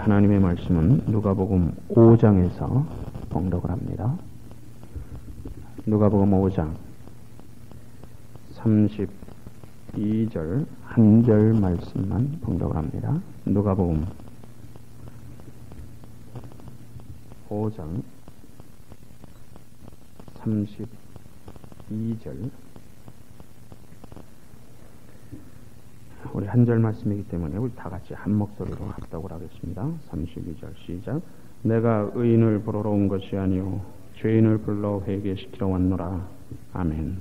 하나님의 말씀은 누가복음 5장에서 봉독을 합니다. 누가복음 5장 32절 한 절 말씀만 봉독을 합니다. 누가복음 5장 32절 우리 한 절 말씀이기 때문에 우리 다 같이 한 목소리로 합독을 하겠습니다. 32절 시작. 내가 의인을 부르러 온 것이 아니요 죄인을 불러 회개시키러 왔노라. 아멘.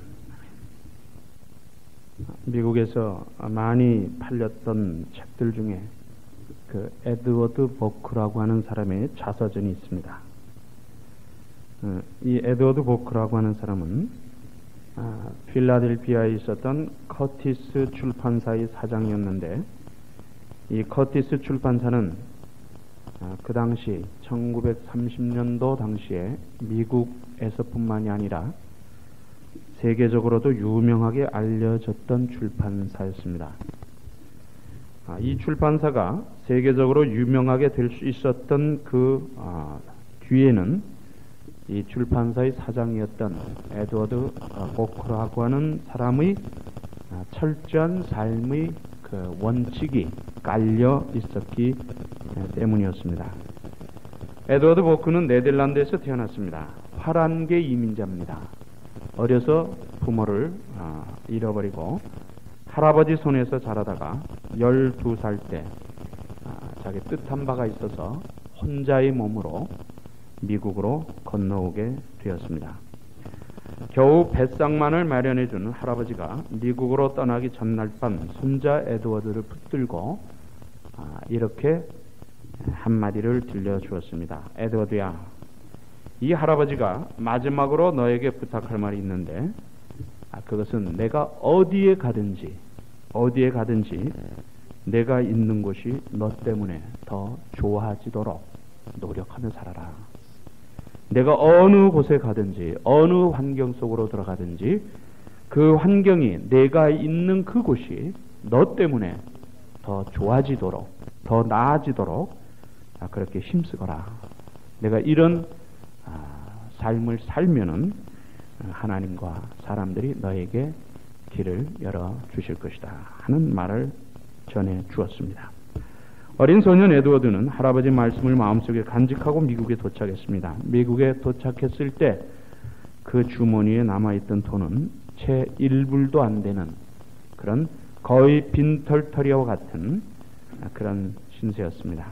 미국에서 많이 팔렸던 책들 중에 그 에드워드 보크라고 하는 사람의 자서전이 있습니다. 이 에드워드 보크라고 하는 사람은 필라델피아에 있었던 커티스 출판사의 사장이었는데, 이 커티스 출판사는 그 당시 1930년도 당시에 미국에서뿐만이 아니라 세계적으로도 유명하게 알려졌던 출판사였습니다. 이 출판사가 세계적으로 유명하게 될 수 있었던 그 뒤에는 이 출판사의 사장이었던 에드워드 보크라고 하는 사람의 철저한 삶의 그 원칙이 깔려 있었기 때문이었습니다. 에드워드 보크는 네덜란드에서 태어났습니다. 화란계 이민자입니다. 어려서 부모를 잃어버리고 할아버지 손에서 자라다가 12살 때 자기 뜻한 바가 있어서 혼자의 몸으로 미국으로 건너오게 되었습니다. 겨우 뱃상만을 마련해주는 할아버지가 미국으로 떠나기 전날 밤 손자 에드워드를 붙들고 이렇게 한마디를 들려주었습니다. 에드워드야, 이 할아버지가 마지막으로 너에게 부탁할 말이 있는데 그것은 내가 어디에 가든지 내가 있는 곳이 너 때문에 더 좋아지도록 노력하며 살아라. 내가 어느 곳에 가든지 어느 환경 속으로 들어가든지 그 환경이 내가 있는 그곳이 너 때문에 더 좋아지도록 더 나아지도록 그렇게 힘쓰거라. 내가 이런 삶을 살면은 하나님과 사람들이 너에게 길을 열어 주실 것이다 하는 말을 전해 주었습니다. 어린 소년 에드워드는 할아버지 말씀을 마음속에 간직하고 미국에 도착했습니다. 미국에 도착했을 때 그 주머니에 남아있던 돈은 채 1불도 안 되는 그런 거의 빈털터리와 같은 그런 신세였습니다.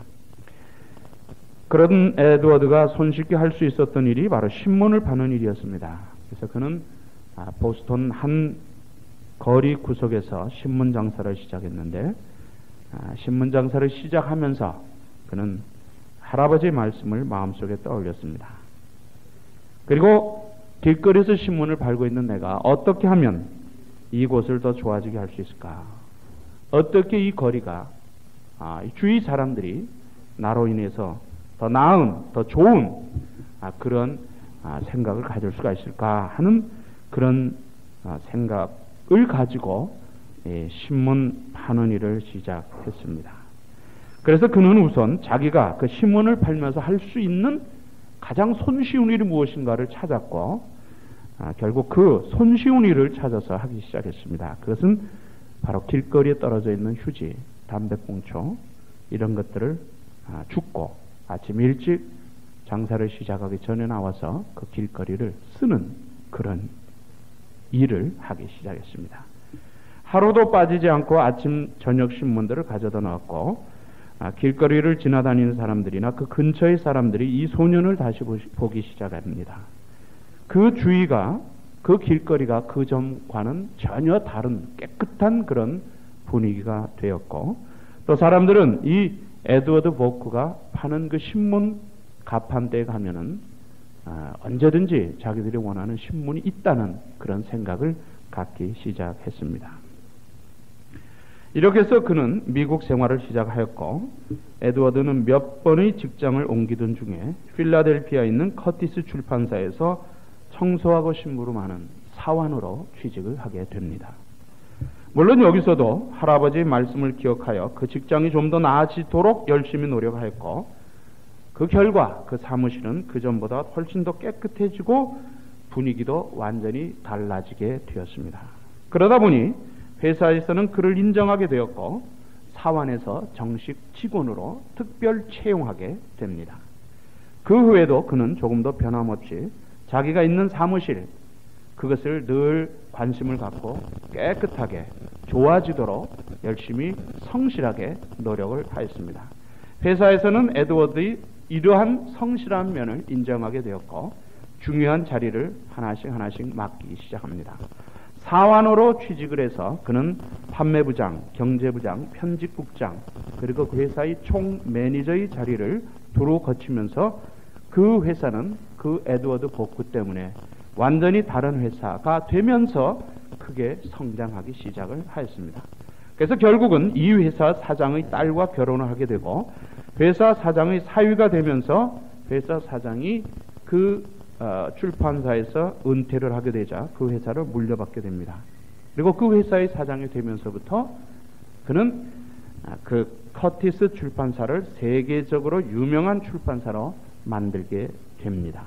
그런 에드워드가 손쉽게 할 수 있었던 일이 바로 신문을 파는 일이었습니다. 그래서 그는 보스턴 한 거리 구석에서 신문 장사를 시작했는데, 신문 장사를 시작하면서 그는 할아버지의 말씀을 마음속에 떠올렸습니다. 그리고 길거리에서 신문을 팔고 있는 내가 어떻게 하면 이곳을 더 좋아지게 할 수 있을까? 어떻게 이 거리가 주위 사람들이 나로 인해서 더 나은, 더 좋은 그런 생각을 가질 수가 있을까 하는 그런 생각을 가지고 신문 파는 일을 시작했습니다. 그래서 그는 우선 자기가 그 신문을 팔면서 할 수 있는 가장 손쉬운 일이 무엇인가를 찾았고, 결국 그 손쉬운 일을 찾아서 하기 시작했습니다. 그것은 바로 길거리에 떨어져 있는 휴지, 담배꽁초 이런 것들을 줍고 아침 일찍 장사를 시작하기 전에 나와서 그 길거리를 쓰는 그런 일을 하기 시작했습니다. 하루도 빠지지 않고 아침 저녁 신문들을 가져다 놓았고, 길거리를 지나다니는 사람들이나 그 근처의 사람들이 이 소년을 다시 보기 시작합니다. 그 주위가, 그 길거리가 그 전과는 전혀 다른 깨끗한 그런 분위기가 되었고, 또 사람들은 이 에드워드 보크가 파는 그 신문 가판대에 가면은 언제든지 자기들이 원하는 신문이 있다는 그런 생각을 갖기 시작했습니다. 이렇게 해서 그는 미국 생활을 시작하였고, 에드워드는 몇 번의 직장을 옮기던 중에 필라델피아에 있는 커티스 출판사에서 청소하고 심부름하는 사원으로 취직을 하게 됩니다. 물론 여기서도 할아버지의 말씀을 기억하여 그 직장이 좀 더 나아지도록 열심히 노력하였고, 그 결과 그 사무실은 그전보다 훨씬 더 깨끗해지고 분위기도 완전히 달라지게 되었습니다. 그러다 보니 회사에서는 그를 인정하게 되었고, 사원에서 정식 직원으로 특별 채용하게 됩니다. 그 후에도 그는 조금 더 변함없이 자기가 있는 사무실, 그것을 늘 관심을 갖고 깨끗하게 좋아지도록 열심히 성실하게 노력을 하였습니다. 회사에서는 에드워드의 이러한 성실한 면을 인정하게 되었고, 중요한 자리를 하나씩 맡기 시작합니다. 사원으로 취직을 해서 그는 판매부장, 경제부장, 편집국장, 그리고 그 회사의 총 매니저의 자리를 두루 거치면서 그 회사는 그 에드워드 보크 때문에 완전히 다른 회사가 되면서 크게 성장하기 시작을 하였습니다. 그래서 결국은 이 회사 사장의 딸과 결혼을 하게 되고, 회사 사장의 사위가 되면서 회사 사장이 그 출판사에서 은퇴를 하게 되자 그 회사를 물려받게 됩니다. 그리고 그 회사의 사장이 되면서부터 그는 그 커티스 출판사를 세계적으로 유명한 출판사로 만들게 됩니다.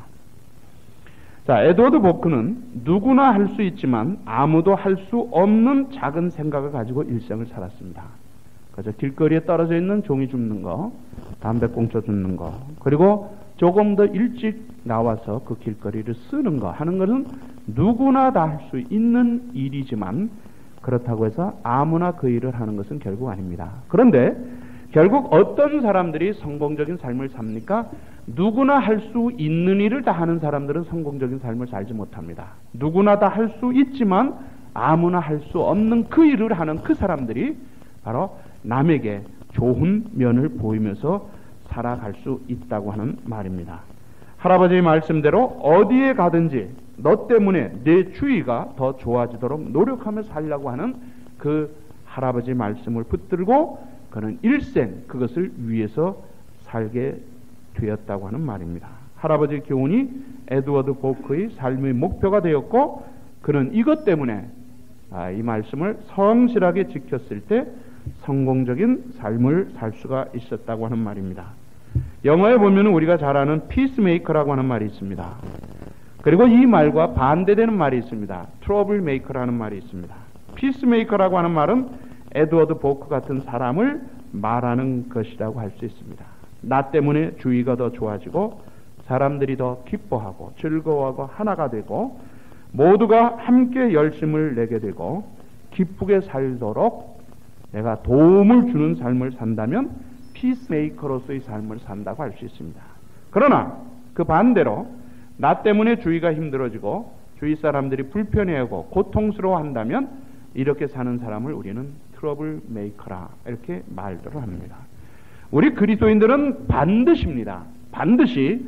자, 에드워드 보크는 누구나 할 수 있지만 아무도 할 수 없는 작은 생각을 가지고 일생을 살았습니다. 그래서 길거리에 떨어져 있는 종이 줍는 거, 담배꽁초 줍는 거, 그리고 조금 더 일찍 나와서 그 길거리를 쓰는 거 하는 것은 누구나 다 할 수 있는 일이지만, 그렇다고 해서 아무나 그 일을 하는 것은 결국 아닙니다. 그런데 결국 어떤 사람들이 성공적인 삶을 삽니까? 누구나 할 수 있는 일을 다 하는 사람들은 성공적인 삶을 살지 못합니다. 누구나 다 할 수 있지만 아무나 할 수 없는 그 일을 하는 그 사람들이 바로 남에게 좋은 면을 보이면서 살아갈 수 있다고 하는 말입니다. 할아버지의 말씀대로 어디에 가든지 너 때문에 내 주위가 더 좋아지도록 노력하며 살려고 하는 그 할아버지의 말씀을 붙들고 그는 일생 그것을 위해서 살게 되었다고 하는 말입니다. 할아버지의 교훈이 에드워드 보크의 삶의 목표가 되었고, 그는 이것 때문에 이 말씀을 성실하게 지켰을 때 성공적인 삶을 살 수가 있었다고 하는 말입니다. 영어에 보면 우리가 잘 아는 피스메이커라고 하는 말이 있습니다. 그리고 이 말과 반대되는 말이 있습니다. 트러블 메이커라는 말이 있습니다. 피스메이커라고 하는 말은 에드워드 보크 같은 사람을 말하는 것이라고 할 수 있습니다. 나 때문에 주위가 더 좋아지고 사람들이 더 기뻐하고 즐거워하고 하나가 되고 모두가 함께 열심을 내게 되고 기쁘게 살도록 내가 도움을 주는 삶을 산다면 피스메이커로서의 삶을 산다고 할 수 있습니다. 그러나 그 반대로 나 때문에 주위가 힘들어지고 주위 사람들이 불편해하고 고통스러워한다면 이렇게 사는 사람을 우리는 트러블 메이커라 이렇게 말들을 합니다. 우리 그리스도인들은 반드시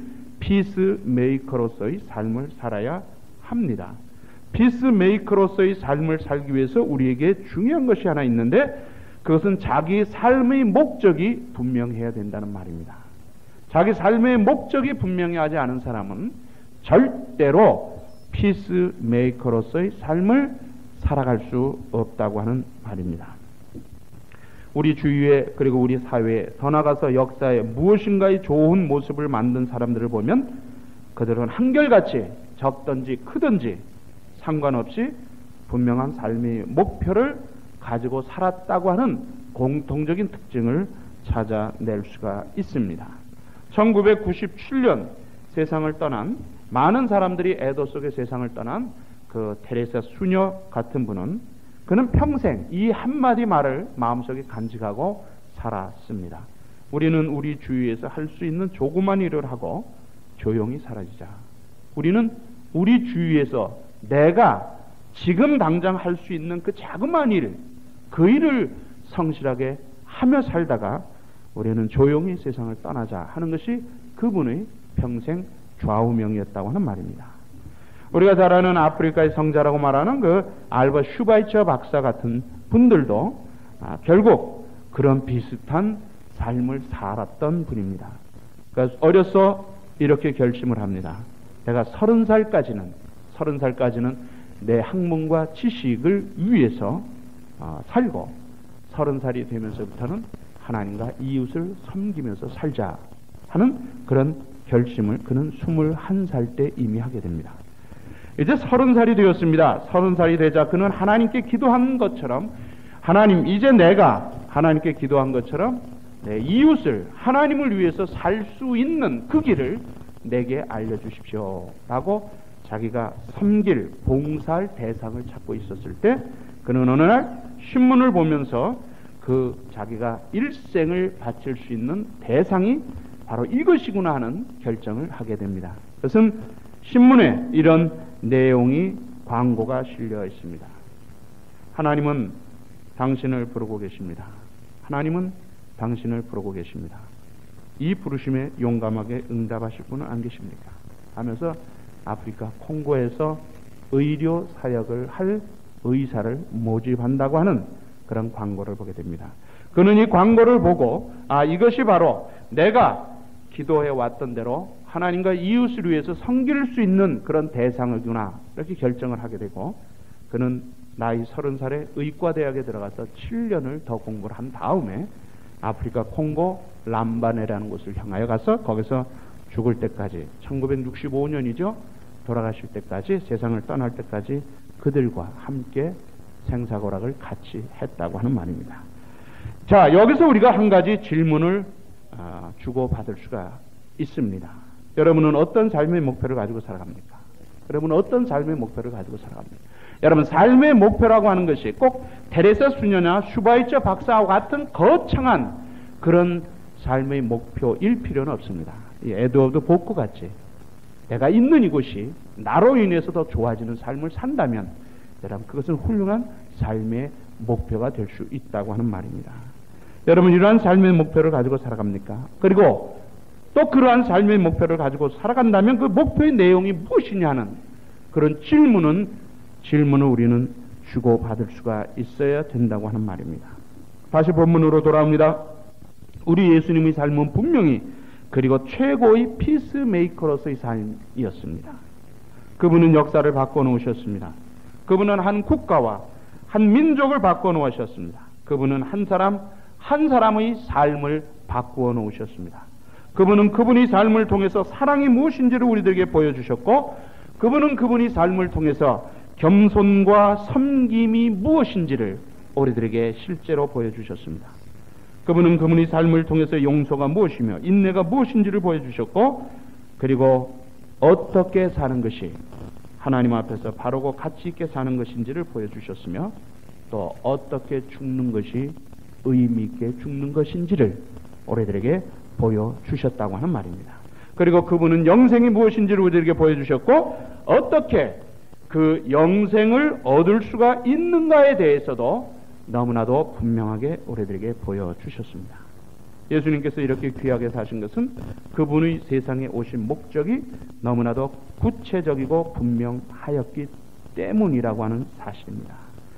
피스메이커로서의 삶을 살아야 합니다. 피스메이커로서의 삶을 살기 위해서 우리에게 중요한 것이 하나 있는데, 그것은 자기 삶의 목적이 분명해야 된다는 말입니다. 자기 삶의 목적이 분명하지 않은 사람은 절대로 피스메이커로서의 삶을 살아갈 수 없다고 하는 말입니다. 우리 주위에 그리고 우리 사회에 더 나아가서 역사에 무엇인가의 좋은 모습을 만든 사람들을 보면 그들은 한결같이 적든지 크든지 상관없이 분명한 삶의 목표를 가지고 살았다고 하는 공통적인 특징을 찾아낼 수가 있습니다. 1997년 세상을 떠난 많은 사람들이 애도 속에 세상을 떠난 그 테레사 수녀 같은 분은 그는 평생 이 한마디 말을 마음속에 간직하고 살았습니다. 우리는 우리 주위에서 할 수 있는 조그만 일을 하고 조용히 사라지자. 우리는 우리 주위에서 내가 지금 당장 할 수 있는 그 자그마한 일, 그 일을 성실하게 하며 살다가 우리는 조용히 세상을 떠나자 하는 것이 그분의 평생 좌우명이었다고 하는 말입니다. 우리가 잘 아는 아프리카의 성자라고 말하는 그 알버 슈바이처 박사 같은 분들도 결국 그런 비슷한 삶을 살았던 분입니다. 그러니까 어려서 이렇게 결심을 합니다. 내가 30살까지는 내 학문과 지식을 위해서 살고 30살이 되면서부터는 하나님과 이웃을 섬기면서 살자 하는 그런 결심을 그는 21살 때 이미 하게 됩니다. 이제 30살이 되었습니다. 30살이 되자 그는 하나님께 기도한 것처럼 하나님, 이제 내가 하나님께 기도한 것처럼 내 이웃을 하나님을 위해서 살 수 있는 그 길을 내게 알려주십시오 라고 자기가 섬길, 봉사할 대상을 찾고 있었을 때 그는 어느 날 신문을 보면서 그 자기가 일생을 바칠 수 있는 대상이 바로 이것이구나 하는 결정을 하게 됩니다. 그것은 신문에 이런 내용이 광고가 실려 있습니다. 하나님은 당신을 부르고 계십니다. 하나님은 당신을 부르고 계십니다. 이 부르심에 용감하게 응답하실 분은 안 계십니까? 하면서 아프리카 콩고에서 의료 사역을 할 의사를 모집한다고 하는 그런 광고를 보게 됩니다. 그는 이 광고를 보고 이것이 바로 내가 기도해 왔던 대로 하나님과 이웃을 위해서 섬길 수 있는 그런 대상이구나 이렇게 결정을 하게 되고 그는 나이 30살에 의과대학에 들어가서 7년을 더 공부를 한 다음에 아프리카 콩고 람바네라는 곳을 향하여 가서 거기서 죽을 때까지 1965년이죠. 돌아가실 때까지 세상을 떠날 때까지 그들과 함께 생사고락을 같이 했다고 하는 말입니다. 자, 여기서 우리가 한 가지 질문을 주고받을 수가 있습니다. 여러분은 어떤 삶의 목표를 가지고 살아갑니까? 여러분은 어떤 삶의 목표를 가지고 살아갑니까? 여러분, 삶의 목표라고 하는 것이 꼭 테레사 수녀나 슈바이처 박사와 같은 거창한 그런 삶의 목표일 필요는 없습니다. 이 에드워드 보크 같이 내가 있는 이곳이 나로 인해서 더 좋아지는 삶을 산다면 여러분 그것은 훌륭한 삶의 목표가 될 수 있다고 하는 말입니다. 여러분 이러한 삶의 목표를 가지고 살아갑니까? 그리고 또 그러한 삶의 목표를 가지고 살아간다면 그 목표의 내용이 무엇이냐는 그런 질문을 우리는 주고받을 수가 있어야 된다고 하는 말입니다. 다시 본문으로 돌아옵니다. 우리 예수님의 삶은 분명히 그리고 최고의 피스메이커로서의 삶이었습니다. 그분은 역사를 바꿔놓으셨습니다. 그분은 한 국가와 한 민족을 바꿔놓으셨습니다. 그분은 한 사람의 삶을 바꾸어 놓으셨습니다. 그분은 그분의 삶을 통해서 사랑이 무엇인지를 우리들에게 보여주셨고 그분은 그분의 삶을 통해서 겸손과 섬김이 무엇인지를 우리들에게 실제로 보여주셨습니다. 그분은 그분의 삶을 통해서 용서가 무엇이며 인내가 무엇인지를 보여주셨고 그리고 어떻게 사는 것이 하나님 앞에서 바르고 가치 있게 사는 것인지를 보여주셨으며 또 어떻게 죽는 것이 의미 있게 죽는 것인지를 우리들에게 보여주셨다고 하는 말입니다. 그리고 그분은 영생이 무엇인지를 우리들에게 보여주셨고 어떻게 그 영생을 얻을 수가 있는가에 대해서도 너무나도 분명하게 우리들에게 보여주셨습니다. 예수님께서 이렇게 귀하게 사신 것은 그분의 세상에 오신 목적이 너무나도 구체적이고 분명하였기 때문이라고 하는 사실입니다.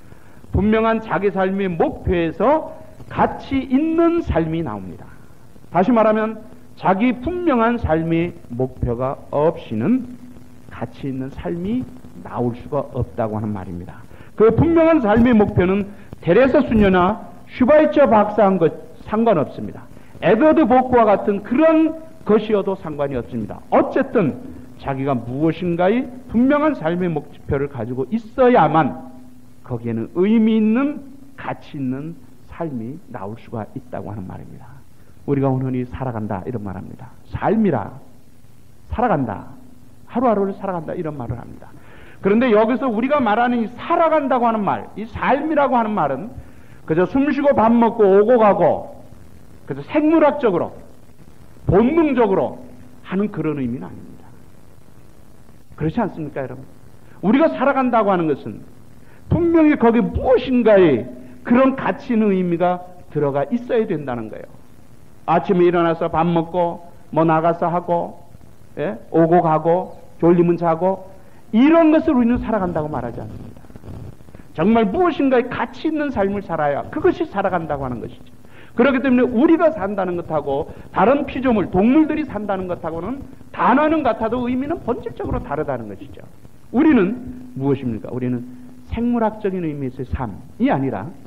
분명한 자기 삶의 목표에서 가치 있는 삶이 나옵니다. 다시 말하면 자기 분명한 삶의 목표가 없이는 가치 있는 삶이 나올 수가 없다고 하는 말입니다. 그 분명한 삶의 목표는 테레사 수녀나 슈바이처 박사한 것 상관없습니다. 에드워드 보크와 같은 그런 것이어도 상관이 없습니다. 어쨌든 자기가 무엇인가의 분명한 삶의 목표를 가지고 있어야만 거기에는 의미 있는 가치 있는 삶이 나올 수가 있다고 하는 말입니다. 우리가 흔히 살아간다 이런 말합니다. 삶이라 살아간다. 하루하루를 살아간다 이런 말을 합니다. 그런데 여기서 우리가 말하는 이 살아간다고 하는 말, 이 삶이라고 하는 말은 그저 숨쉬고 밥 먹고 오고 가고 그저 생물학적으로 본능적으로 하는 그런 의미는 아닙니다. 그렇지 않습니까, 여러분? 우리가 살아간다고 하는 것은 분명히 거기에 무엇인가의 그런 가치 있는 의미가 들어가 있어야 된다는 거예요. 아침에 일어나서 밥 먹고 뭐 나가서 하고 오고 가고 졸리면 자고 이런 것을 우리는 살아간다고 말하지 않습니다. 정말 무엇인가의 가치 있는 삶을 살아야 그것이 살아간다고 하는 것이죠. 그렇기 때문에 우리가 산다는 것하고 다른 피조물, 동물들이 산다는 것하고는 단어는 같아도 의미는 본질적으로 다르다는 것이죠. 우리는 무엇입니까? 우리는 생물학적인 의미에서의 삶이 아니라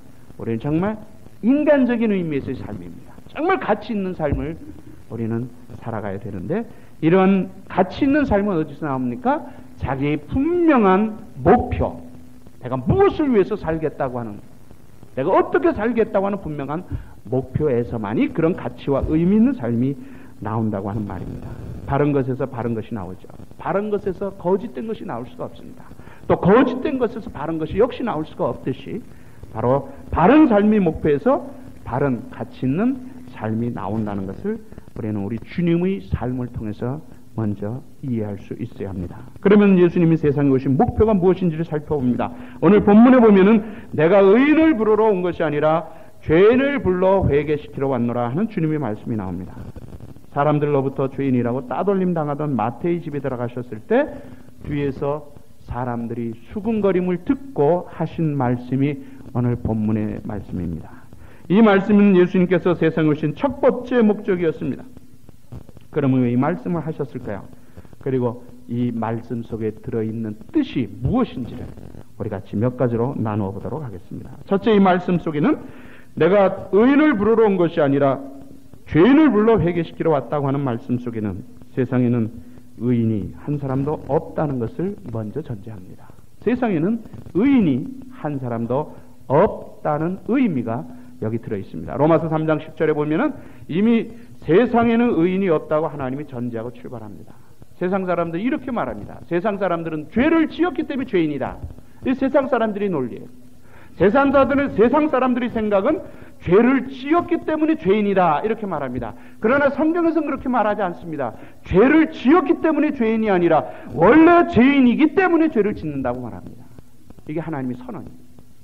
우리는 정말 인간적인 의미에서의 삶입니다. 정말 가치 있는 삶을 우리는 살아가야 되는데, 이런 가치 있는 삶은 어디서 나옵니까? 자기의 분명한 목표, 내가 무엇을 위해서 살겠다고 하는, 내가 어떻게 살겠다고 하는 분명한 목표에서만이 그런 가치와 의미 있는 삶이 나온다고 하는 말입니다. 바른 것에서 바른 것이 나오죠. 바른 것에서 거짓된 것이 나올 수가 없습니다. 또 거짓된 것에서 바른 것이 역시 나올 수가 없듯이, 바로 바른 삶의 목표에서 바른 가치 있는 삶이 나온다는 것을 우리는 우리 주님의 삶을 통해서 먼저 이해할 수 있어야 합니다. 그러면 예수님이 세상에 오신 목표가 무엇인지를 살펴봅니다. 오늘 본문에 보면은 내가 의인을 부르러 온 것이 아니라 죄인을 불러 회개시키러 왔노라 하는 주님의 말씀이 나옵니다. 사람들로부터 죄인이라고 따돌림 당하던 마태의 집에 들어가셨을 때 뒤에서 사람들이 수군거림을 듣고 하신 말씀이 오늘 본문의 말씀입니다. 이 말씀은 예수님께서 세상에 오신 첫 번째 목적이었습니다. 그러면 왜 이 말씀을 하셨을까요? 그리고 이 말씀 속에 들어있는 뜻이 무엇인지를 우리 같이 몇 가지로 나누어 보도록 하겠습니다. 첫째, 이 말씀 속에는 내가 의인을 부르러 온 것이 아니라 죄인을 불러 회개시키러 왔다고 하는 말씀 속에는 세상에는 의인이 한 사람도 없다는 것을 먼저 전제합니다. 세상에는 의인이 한 사람도 없다는 의미가 여기 들어있습니다. 로마서 3장 10절에 보면은 이미 세상에는 의인이 없다고 하나님이 전제하고 출발합니다. 세상 사람들이 이렇게 말합니다. 세상 사람들은 죄를 지었기 때문에 죄인이다. 이 세상 사람들이 논리예요. 세상 사람들의 생각은 죄를 지었기 때문에 죄인이다 이렇게 말합니다. 그러나 성경에서는 그렇게 말하지 않습니다. 죄를 지었기 때문에 죄인이 아니라 원래 죄인이기 때문에 죄를 짓는다고 말합니다. 이게 하나님의 선언입니다.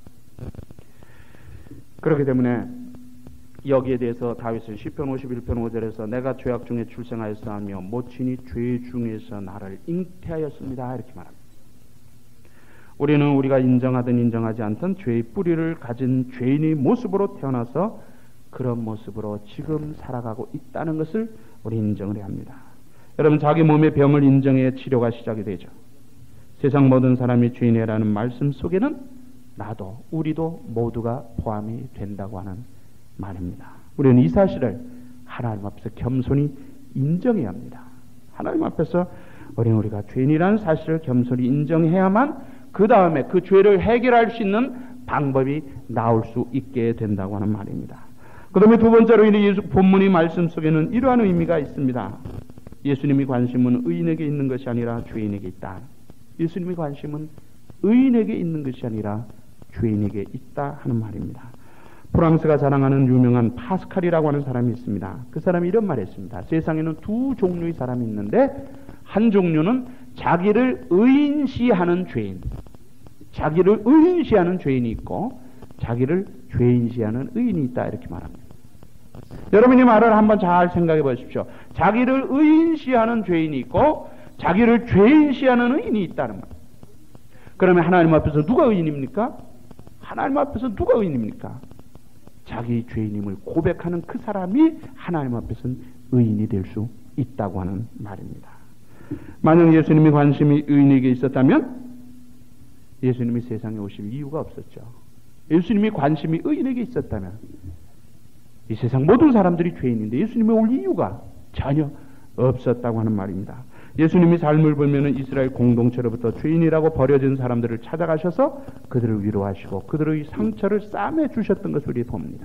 그렇기 때문에 여기에 대해서 다윗은 시편 51편 5절에서 내가 죄악 중에 출생하였사하며 모친이 죄 중에서 나를 잉태하였습니다 이렇게 말합니다. 우리는 우리가 인정하든 인정하지 않든 죄의 뿌리를 가진 죄인의 모습으로 태어나서 그런 모습으로 지금 살아가고 있다는 것을 우리 인정을 해야 합니다. 여러분, 자기 몸의 병을 인정해야 치료가 시작이 되죠. 세상 모든 사람이 죄인이라는 말씀 속에는 나도 우리도 모두가 포함이 된다고 하는 말입니다. 우리는 이 사실을 하나님 앞에서 겸손히 인정해야 합니다. 하나님 앞에서 우리가 죄인이라는 사실을 겸손히 인정해야만 그 다음에 그 죄를 해결할 수 있는 방법이 나올 수 있게 된다고 하는 말입니다. 그 다음에 두 번째로 이 본문의 말씀 속에는 이러한 의미가 있습니다. 예수님의 관심은 의인에게 있는 것이 아니라 죄인에게 있다. 예수님의 관심은 의인에게 있는 것이 아니라 죄인에게 있다 하는 말입니다. 프랑스가 자랑하는 유명한 파스칼이라고 하는 사람이 있습니다. 그 사람이 이런 말을 했습니다. 세상에는 두 종류의 사람이 있는데 한 종류는 자기를 의인시하는 죄인, 자기를 의인시하는 죄인이 있고 자기를 죄인시하는 의인이 있다 이렇게 말합니다. 여러분이 말을 한번 잘 생각해 보십시오. 자기를 의인시하는 죄인이 있고 자기를 죄인시하는 의인이 있다는 말. 그러면 하나님 앞에서 누가 의인입니까? 하나님 앞에서 누가 의인입니까? 자기 죄인임을 고백하는 그 사람이 하나님 앞에서는 의인이 될 수 있다고 하는 말입니다. 만약 예수님의 관심이 의인에게 있었다면 예수님이 세상에 오실 이유가 없었죠. 예수님의 관심이 의인에게 있었다면 이 세상 모든 사람들이 죄인인데 예수님이 올 이유가 전혀 없었다고 하는 말입니다. 예수님이 삶을 보면 이스라엘 공동체로부터 죄인이라고 버려진 사람들을 찾아가셔서 그들을 위로하시고 그들의 상처를 싸매 주셨던 것을 우리 봅니다.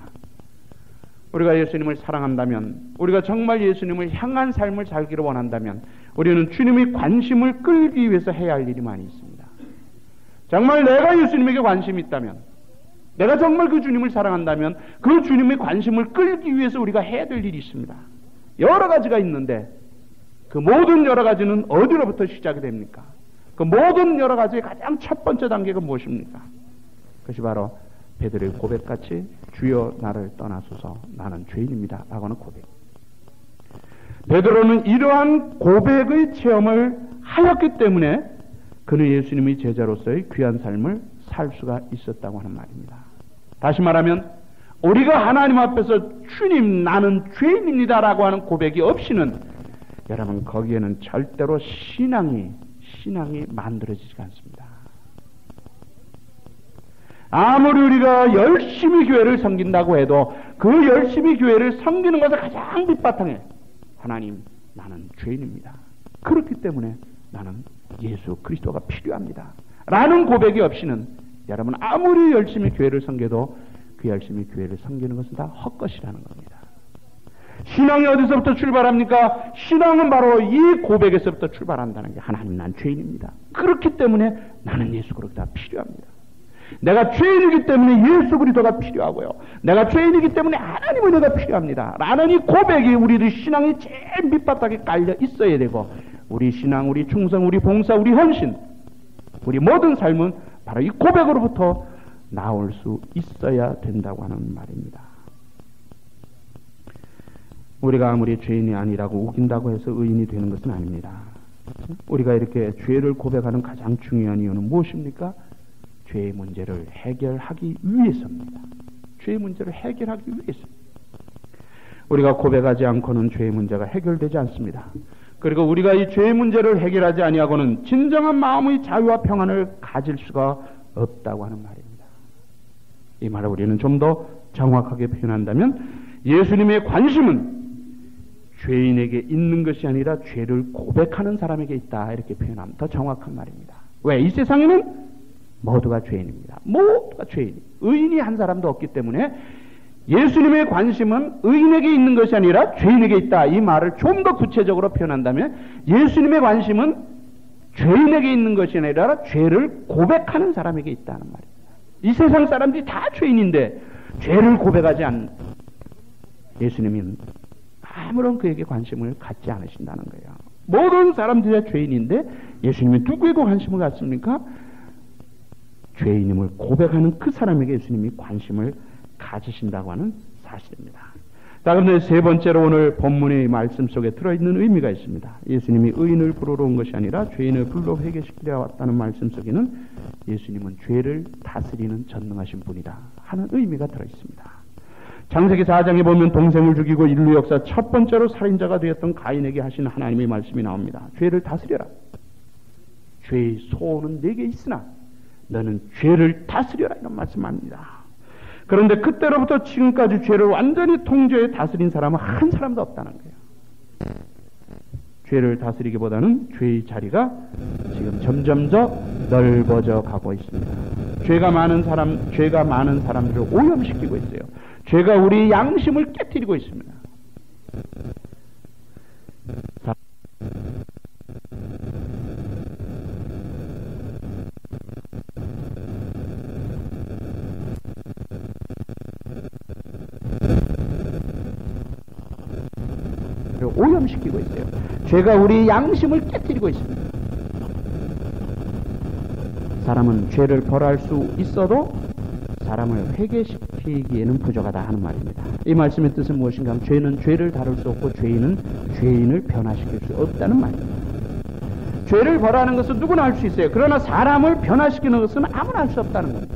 우리가 예수님을 사랑한다면, 우리가 정말 예수님을 향한 삶을 살기를 원한다면 우리는 주님의 관심을 끌기 위해서 해야 할 일이 많이 있습니다. 정말 내가 예수님에게 관심이 있다면, 내가 정말 그 주님을 사랑한다면 그 주님의 관심을 끌기 위해서 우리가 해야 될 일이 있습니다. 여러 가지가 있는데 그 모든 여러 가지는 어디로부터 시작이 됩니까? 그 모든 여러 가지의 가장 첫 번째 단계가 무엇입니까? 그것이 바로 베드로의 고백같이 주여 나를 떠나소서 나는 죄인입니다 라고는 고백. 베드로는 이러한 고백의 체험을 하였기 때문에 그는 예수님의 제자로서의 귀한 삶을 살 수가 있었다고 하는 말입니다. 다시 말하면 우리가 하나님 앞에서 주님 나는 죄인입니다 라고 하는 고백이 없이는 여러분 거기에는 절대로 신앙이 만들어지지 않습니다. 아무리 우리가 열심히 교회를 섬긴다고 해도 그 열심히 교회를 섬기는 것의 가장 밑바탕에 하나님, 나는 죄인입니다. 그렇기 때문에 나는 예수 그리스도가 필요합니다. 라는 고백이 없이는 여러분 아무리 열심히 교회를 섬겨도 그 열심히 교회를 섬기는 것은 다 헛것이라는 겁니다. 신앙이 어디서부터 출발합니까? 신앙은 바로 이 고백에서부터 출발한다는 게 하나님, 난 죄인입니다. 그렇기 때문에 나는 예수 그리스도가 필요합니다. 내가 죄인이기 때문에 예수 그리스도가 필요하고요. 내가 죄인이기 때문에 하나님의 은혜가 필요합니다. 라는 이 고백이 우리들 신앙이 제일 밑바닥에 깔려 있어야 되고, 우리 신앙, 우리 충성, 우리 봉사, 우리 헌신, 우리 모든 삶은 바로 이 고백으로부터 나올 수 있어야 된다고 하는 말입니다. 우리가 아무리 죄인이 아니라고 우긴다고 해서 의인이 되는 것은 아닙니다. 우리가 이렇게 죄를 고백하는 가장 중요한 이유는 무엇입니까? 죄의 문제를 해결하기 위해서입니다. 죄의 문제를 해결하기 위해서. 우리가 고백하지 않고는 죄의 문제가 해결되지 않습니다. 그리고 우리가 이 죄의 문제를 해결하지 아니하고는 진정한 마음의 자유와 평안을 가질 수가 없다고 하는 말입니다. 이 말을 우리는 좀 더 정확하게 표현한다면 예수님의 관심은 죄인에게 있는 것이 아니라 죄를 고백하는 사람에게 있다, 이렇게 표현하면 더 정확한 말입니다. 왜? 이 세상에는 모두가 죄인입니다. 모두가 죄인. 의인이 한 사람도 없기 때문에 예수님의 관심은 의인에게 있는 것이 아니라 죄인에게 있다. 이 말을 좀 더 구체적으로 표현한다면 예수님의 관심은 죄인에게 있는 것이 아니라 죄를 고백하는 사람에게 있다는 말입니다. 이 세상 사람들이 다 죄인인데 죄를 고백하지 않는 예수님은 아무런 그에게 관심을 갖지 않으신다는 거예요. 모든 사람들이 죄인인데 예수님이 누구에게 관심을 갖습니까? 죄인임을 고백하는 그 사람에게 예수님이 관심을 가지신다고 하는 사실입니다. 자, 그런데 세 번째로 오늘 본문의 말씀 속에 들어있는 의미가 있습니다. 예수님이 의인을 부르러 온 것이 아니라 죄인을 불러 회개시키려 왔다는 말씀 속에는 예수님은 죄를 다스리는 전능하신 분이다 하는 의미가 들어있습니다. 창세기 4장에 보면 동생을 죽이고 인류 역사 첫 번째로 살인자가 되었던 가인에게 하신 하나님의 말씀이 나옵니다. 죄를 다스려라. 죄의 소원은 내게 있으나 너는 죄를 다스려라, 이런 말씀합니다. 그런데 그때로부터 지금까지 죄를 완전히 통제해 다스린 사람은 한 사람도 없다는 거예요. 죄를 다스리기보다는 죄의 자리가 지금 점점 더 넓어져 가고 있습니다. 죄가 많은 사람들을 오염시키고 있어요. 죄가 우리 양심을 깨뜨리고 있습니다. 오염시키고 있어요. 죄가 우리 양심을 깨뜨리고 있습니다. 사람은 죄를 벌할 수 있어도 사람을 회개시키기에는 부족하다 하는 말입니다. 이 말씀의 뜻은 무엇인가 하면 죄는 죄를 다룰 수 없고 죄인은 죄인을 변화시킬 수 없다는 말입니다. 죄를 벌하는 것은 누구나 할 수 있어요. 그러나 사람을 변화시키는 것은 아무나 할 수 없다는 겁니다.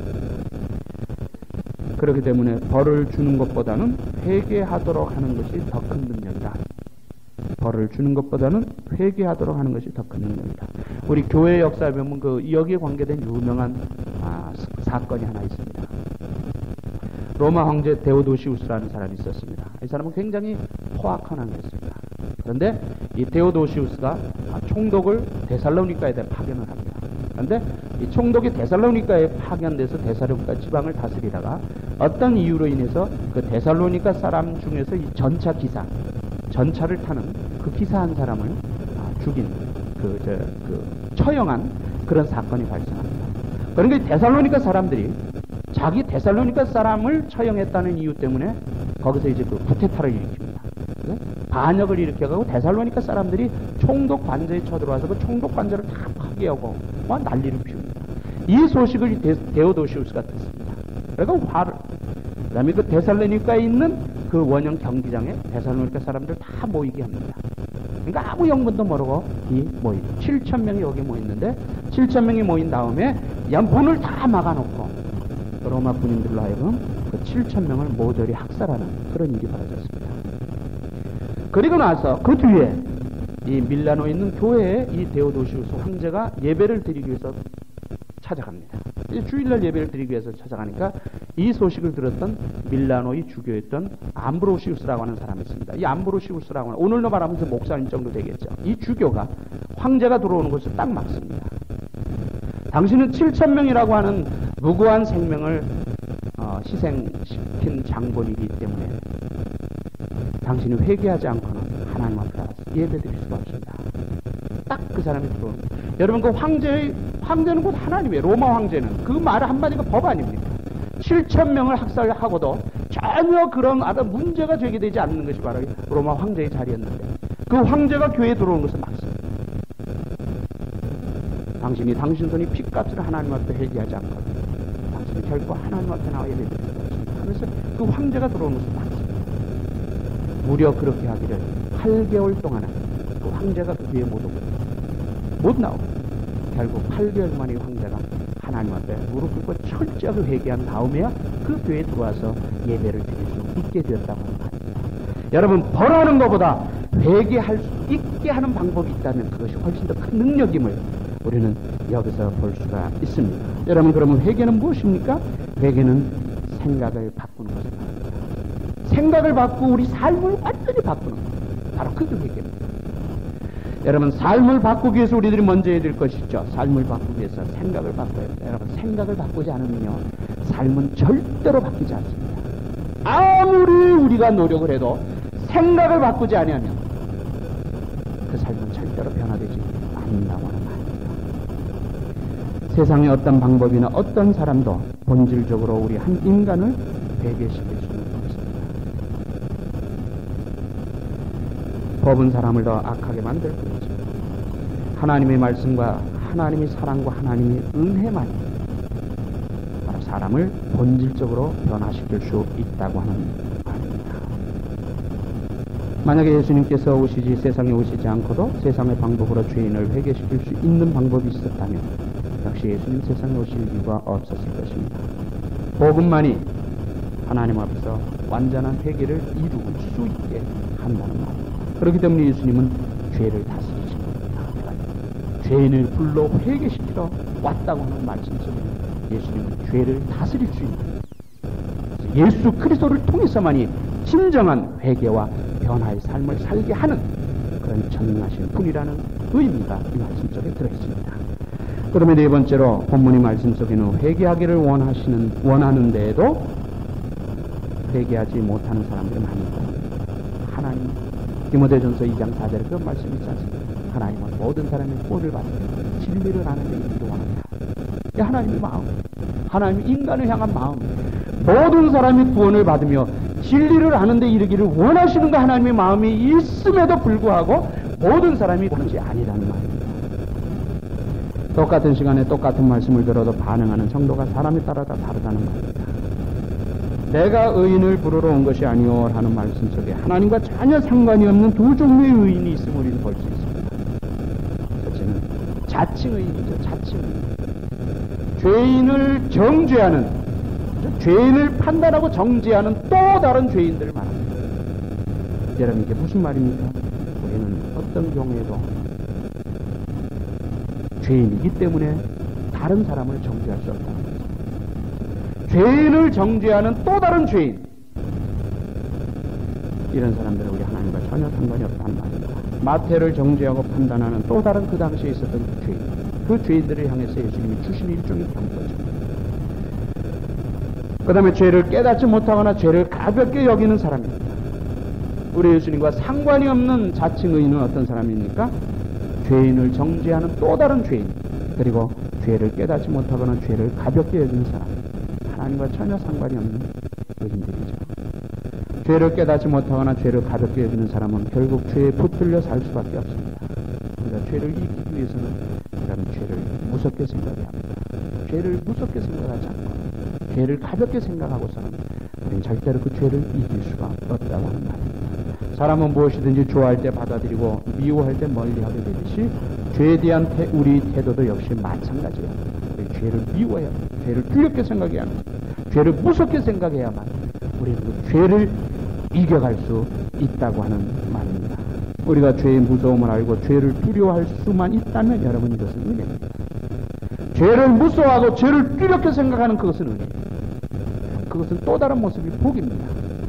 그렇기 때문에 벌을 주는 것보다는 회개하도록 하는 것이 더 큰 능력이다. 벌을 주는 것보다는 회개하도록 하는 것이 더 큰 능력이다. 우리 교회 역사에 보면 여기에 관계된 유명한 사건이 하나 있습니다. 로마 황제 데오도시우스라는 사람이 있었습니다. 이 사람은 굉장히 포악한 왕이었습니다. 그런데 이 데오도시우스가 총독을 데살로니카에 파견을 합니다. 그런데 이 총독이 데살로니카에 파견돼서 데살로니카 지방을 다스리다가 어떤 이유로 인해서 그 데살로니카 사람 중에서 이 전차를 타는 그 기사 한 사람을 죽인 처형한 그런 사건이 발생합니다. 그러니까 데살로니카 사람들이 자기 데살로니카 사람을 처형했다는 이유 때문에 거기서 이제 그 쿠데타를 일으킵니다. 반역을 일으켜가고 데살로니카 사람들이 총독 관저에 쳐들어와서 그 총독 관저를 다 파괴하고 난리를 피웁니다. 이 소식을 데오도시우스가 듣습니다. 그러니까 그 다음에 그 데살로니카에 있는 그 원형 경기장에 데살로니카 사람들 다 모이게 합니다. 그러니까 아무 영문도 모르고 7,000명이 여기 모였는데 7,000명이 모인 다음에 문을 다 막아놓고 로마 군인들로 하여금 그 7,000명을 모조리 학살하는 그런 일이 벌어졌습니다. 그리고 나서 그 뒤에 이 밀라노에 있는 교회에 이 데오도시우스 황제가 예배를 드리기 위해서 찾아갑니다. 주일날 예배를 드리기 위해서 찾아가니까 이 소식을 들었던 밀라노의 주교였던 암브로시우스라고 하는 사람이 있습니다. 이 암브로시우스라고 하는, 오늘로 말하면 목사님 정도 되겠죠. 이 주교가 황제가 들어오는 것을 딱 막습니다. 당신은 7,000명이라고 하는 무고한 생명을 희생시킨 장본이기 때문에 당신이 회개하지 않고는 하나님 앞에 나가서 예배드릴 수가 없습니다. 딱 그 사람이 들어오는 거예요. 여러분, 그 황제는 곧 하나님이에요. 로마 황제는. 그 말 한마디가 법 아닙니까? 7,000명을 학살하고도 전혀 그런 문제가 되게 되지 않는 것이 바로 로마 황제의 자리였는데, 그 황제가 교회에 들어오는 것을 막습니다. 당신이 당신 손이 핏값을 하나님 앞에 회개하지 않거든 당신이 결코 하나님 앞에 나와 예배드릴 수가 없습니다. 그래서 그 황제가 들어오는 것을 막습니다. 무려 그렇게 하기를 8개월 동안은 그 황제가 그 교회에 못 나오고, 결국 8개월 만에 황제가 하나님 앞에 무릎 꿇고 철저하게 회개한 다음에야 그 교회에 들어와서 예배를 드릴 수 있게 되었다고 하는 말입니다. 여러분, 벌하는 것보다 회개할 수 있게 하는 방법이 있다면 그것이 훨씬 더 큰 능력임을 우리는 여기서 볼 수가 있습니다. 여러분, 그러면 회개는 무엇입니까? 회개는 생각을 바꾸는 것입니다. 생각을 바꾸고 우리 삶을 완전히 바꾸는 것, 바로 그게 회개입니다. 여러분, 삶을 바꾸기 위해서 우리들이 먼저 해야 될 것이 있죠. 삶을 바꾸기 위해서 생각을 바꿔야 합니다. 여러분, 생각을 바꾸지 않으면요, 삶은 절대로 바뀌지 않습니다. 아무리 우리가 노력을 해도 생각을 바꾸지 않으면 그 삶은 절대로 변화되지 않는다고 하는 말입니다. 세상의 어떤 방법이나 어떤 사람도 본질적으로 우리 한 인간을 회개시킬 수는 없습니다. 법은 사람을 더 악하게 만들 뿐이죠. 하나님의 말씀과 하나님의 사랑과 하나님의 은혜만 바로 사람을 본질적으로 변화시킬 수 있다고 하는 말입니다. 만약에 예수님께서 오시지 세상에 오시지 않고도 세상의 방법으로 죄인을 회개시킬 수 있는 방법이 있었다면 역시 예수님 세상에 오실 이유가 없었을 것입니다. 복음만이 하나님 앞에서 완전한 회개를 이룰 수 있게 한다는 말입니다. 그렇기 때문에 예수님은 죄를 다스리신 겁니다. 죄인을 불러 회개시키러 왔다고 하는 말씀 속에 예수님은 죄를 다스릴 수 있는, 예수 그리스도를 통해서만이 진정한 회개와 변화의 삶을 살게 하는 그런 전능하신 분이라는 의미가 이 말씀 속에 들어있습니다. 그러면 네 번째로 본문의 말씀 속에는 회개하기를 원하는데도 회개하지 못하는 사람들이 많이 있다. 하나님, 디모데전서 2장 4절에 그런 말씀이 있지 않습니까? 하나님은 모든 사람의 구원을 받으며 진리를 아는 데 이르기를 원한다. 이게 하나님의 마음, 하나님의 인간을 향한 마음, 모든 사람이 구원을 받으며 진리를 아는 데 이르기를 원하시는 거 하나님의 마음이 있음에도 불구하고 모든 사람이 그런지 아니라는 말입니다. 똑같은 시간에 똑같은 말씀을 들어도 반응하는 정도가 사람에 따라 다 다르다는 말입니다. 내가 의인을 부르러 온 것이 아니오 하는 말씀 속에 하나님과 전혀 상관이 없는 두 종류의 의인이 있음을 우리는 볼 수 있습니다. 첫째는 자칭의인이죠. 자칭의인. 죄인을 정죄하는, 죄인을 판단하고 정죄하는 또 다른 죄인들을 말합니다. 여러분, 이게 무슨 말입니까? 우리는 어떤 경우에도 죄인이기 때문에 다른 사람을 정죄할 수 없다는 거죠. 죄인을 정죄하는 또 다른 죄인, 이런 사람들은 우리 하나님과 전혀 상관이 없다는 말입니다. 마태를 정죄하고 판단하는 또 다른 그 당시에 있었던 그 죄인, 그 죄인들을 향해서 예수님이 주신 일종의 경고죠. 그 다음에 죄를 깨닫지 못하거나 죄를 가볍게 여기는 사람입니다. 우리 예수님과 상관이 없는 자칭 의인은 어떤 사람입니까? 죄인을 정죄하는 또 다른 죄인, 그리고 죄를 깨닫지 못하거나 죄를 가볍게 여기는 사람, 하나님과 전혀 상관이 없는 의인들이죠. 죄를 깨닫지 못하거나 죄를 가볍게 여기는 사람은 결국 죄에 붙들려 살 수밖에 없습니다. 우리가 죄를 이기기 위해서는 우리는 죄를 무섭게 생각해야 합니다. 죄를 무섭게 생각하지 않고 죄를 가볍게 생각하고서는 우리는 절대로 그 죄를 이길 수가 없다고 하는 말입니다. 사람은 무엇이든지 좋아할 때 받아들이고 미워할 때 멀리하게 되듯이 죄에 대한 우리 태도도 역시 마찬가지예요. 우리 죄를 미워해야 합니다. 죄를 두렵게 생각해야 합니다. 죄를 무섭게 생각해야만 우리는 그 죄를 이겨갈 수 있다고 하는 말입니다. 우리가 죄의 무서움을 알고 죄를 두려워할 수만 있다면 여러분, 이것은 은혜입니다. 죄를 무서워하고 죄를 뚜렷게 생각하는 그것은 은혜예요. 그것은 또 다른 모습이 복입니다.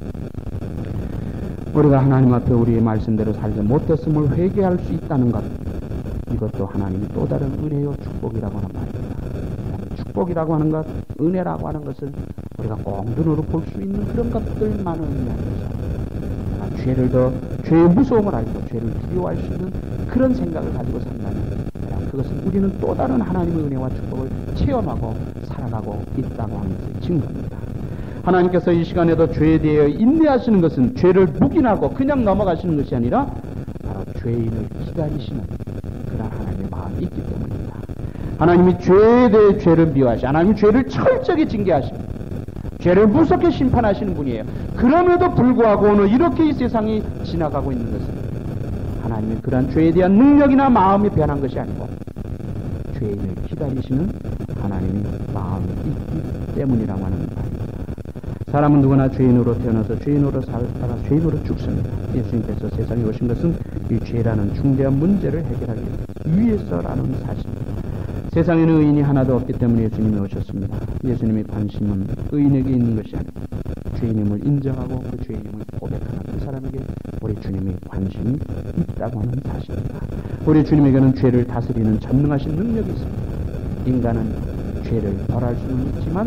우리가 하나님 앞에 우리의 말씀대로 살지 못했음을 회개할 수 있다는 것, 이것도 하나님이 또 다른 은혜요 축복이라고 하는 말입니다. 축복이라고 하는 것, 은혜라고 하는 것을 우리가 꼭 눈으로 볼 수 있는 그런 것들만을 의미하는 것이죠. 죄를 죄의 무서움을 알고 죄를 두려워할 수 있는 그런 생각을 가지고 산다면 그것은 우리는 또 다른 하나님의 은혜와 축복을 체험하고 살아가고 있다고 하는 것을 증거합니다. 하나님께서 이 시간에도 죄에 대해 인내하시는 것은 죄를 묵인하고 그냥 넘어가시는 것이 아니라 바로 죄인을 기다리시는 그런 하나님의 마음이 있기 때문입니다. 하나님이 죄에 대해 죄를 미워하시고 하나님이 죄를 철저히 징계하십니다. 죄를 무섭게 심판하시는 분이에요. 그럼에도 불구하고 오늘 이렇게 이 세상이 지나가고 있는 것은 하나님의 그러한 죄에 대한 능력이나 마음이 변한 것이 아니고 죄인을 기다리시는 하나님의 마음이 있기 때문이라고 하는 말입니다. 사람은 누구나 죄인으로 태어나서 죄인으로 살다가 죄인으로 죽습니다. 예수님께서 세상에 오신 것은 이 죄라는 중대한 문제를 해결하기 위해서라는 사실입니다. 세상에는 의인이 하나도 없기 때문에 예수님이 오셨습니다. 예수님의 관심은 의인에게 있는 것이 아니고 죄인임을 인정하고 그 죄인임을 고백하는 그 사람에게 우리 주님의 관심이 있다고 하는 사실입니다. 우리 주님에게는 죄를 다스리는 전능하신 능력이 있습니다. 인간은 죄를 벌할 수는 있지만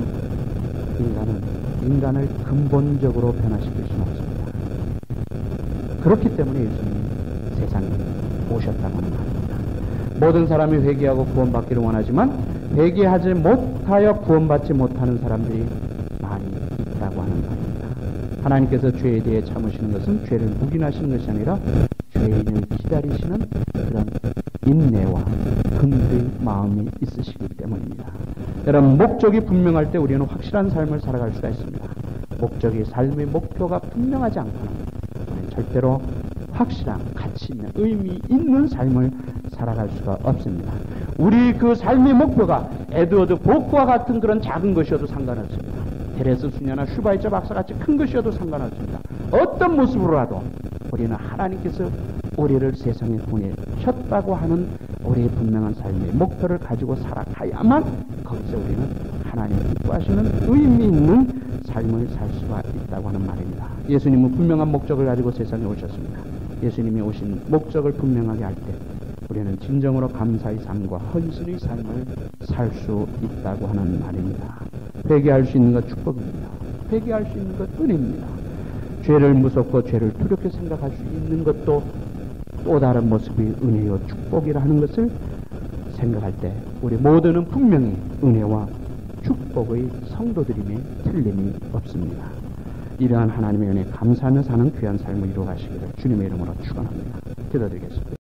인간을 근본적으로 변화시킬 수는 없습니다. 그렇기 때문에 예수님이 세상에 오셨다고 하는 말입니다. 모든 사람이 회개하고 구원받기를 원하지만 회개하지 못하여 구원받지 못하는 사람들이 많이 있다고 하는 말입니다. 하나님께서 죄에 대해 참으시는 것은 죄를 묵인하시는 것이 아니라 죄인을 기다리시는 그런 인내와 긍휼의 마음이 있으시기 때문입니다. 여러분, 목적이 분명할 때 우리는 확실한 삶을 살아갈 수가 있습니다. 목적이 삶의 목표가 분명하지 않거나 우리는 절대로 확실한 가치 있는 의미 있는 삶을 살아갈 수가 없습니다. 우리 그 삶의 목표가 에드워드 보크와 같은 그런 작은 것이어도 상관없습니다. 테레스 수녀나 슈바이처 박사같이 큰 것이어도 상관없습니다. 어떤 모습으로라도 우리는 하나님께서 우리를 세상에 보내셨다고 하는 우리의 분명한 삶의 목표를 가지고 살아가야만 거기서 우리는 하나님이 기뻐하시는 의미 있는 삶을 살 수가 있다고 하는 말입니다. 예수님은 분명한 목적을 가지고 세상에 오셨습니다. 예수님이 오신 목적을 분명하게 할 때 우리는 진정으로 감사의 삶과 헌신의 삶을 살 수 있다고 하는 말입니다. 회개할 수 있는 것 축복입니다. 회개할 수 있는 것 은혜입니다. 죄를 무섭고 죄를 두렵게 생각할 수 있는 것도 또 다른 모습의 은혜요 축복이라 하는 것을 생각할 때 우리 모두는 분명히 은혜와 축복의 성도들임에 틀림이 없습니다. 이러한 하나님의 은혜에 감사하며 사는 귀한 삶을 이루어 가시기를 주님의 이름으로 축원합니다. 기도드리겠습니다.